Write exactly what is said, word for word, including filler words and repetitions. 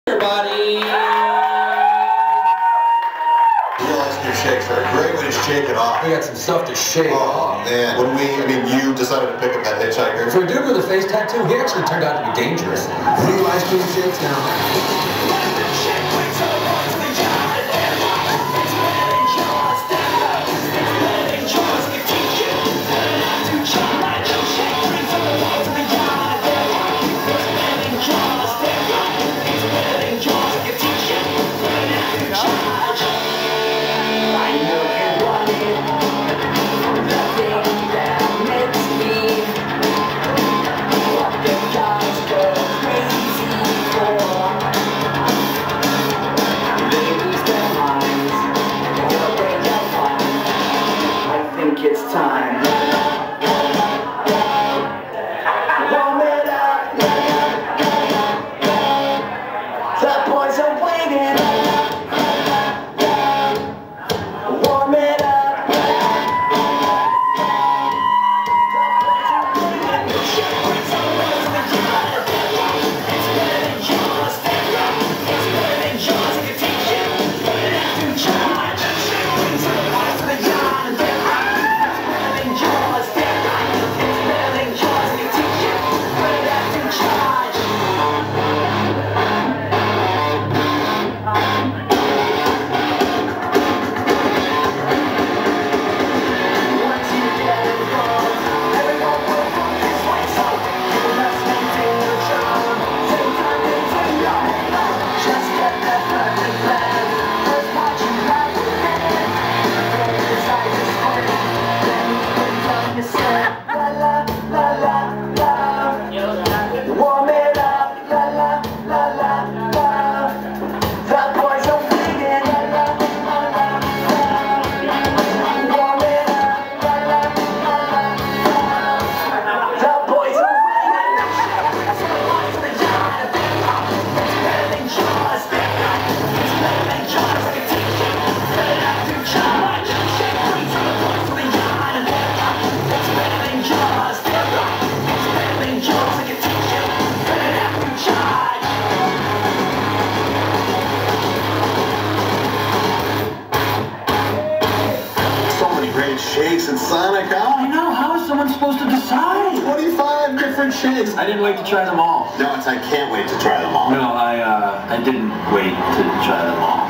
Rockherbody. Realizing your shakes are a great way to shake it off. We got some stuff to shake oh, off. man. When we, I mean, you decided to pick up that hitchhiker. For a dude with a face tattoo, he actually turned out to be dangerous. What do you ice cream shakes now? It's time. Warm it up. The boys are waiting. Warm it up. Shakes and Sonic, huh? I know, how is someone supposed to decide? twenty-five different shakes. I didn't wait to try them all. No, it's I can't wait to try them all. No, I, uh, I didn't wait to try them all.